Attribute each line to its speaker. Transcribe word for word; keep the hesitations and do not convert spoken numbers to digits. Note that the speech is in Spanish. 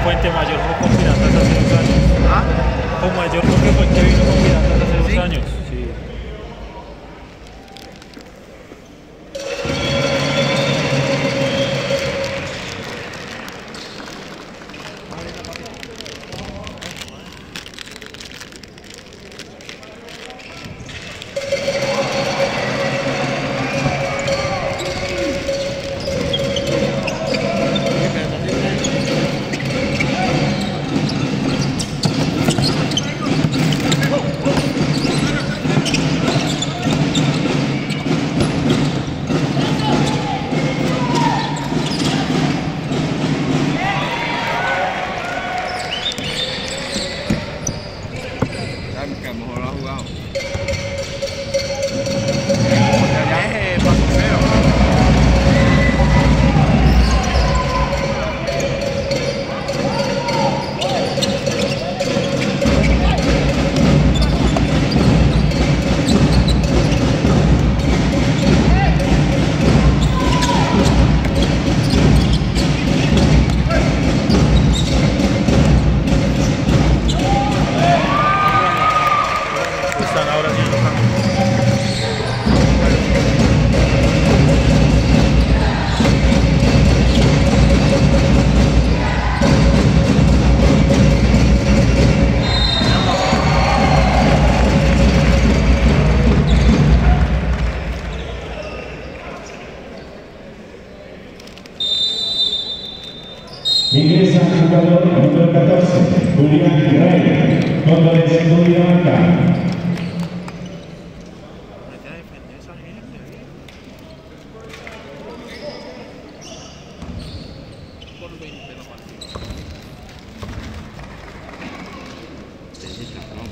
Speaker 1: Fuente Mayor jugó con Piratas hace dos años.
Speaker 2: ¿Ah?
Speaker 1: Con Mayor creo que fue el que vino con Piratas hace dos
Speaker 2: ¿Sí?
Speaker 1: años. Sí.
Speaker 2: Que a lo mejor lo ha jugado. Porque allá es eh, paso feo.
Speaker 1: Están ahora haciendo cambios.
Speaker 3: Ingresa el jugador número catorce, Julián Rey, con el segundo de banca.
Speaker 2: Te dice, ¿no?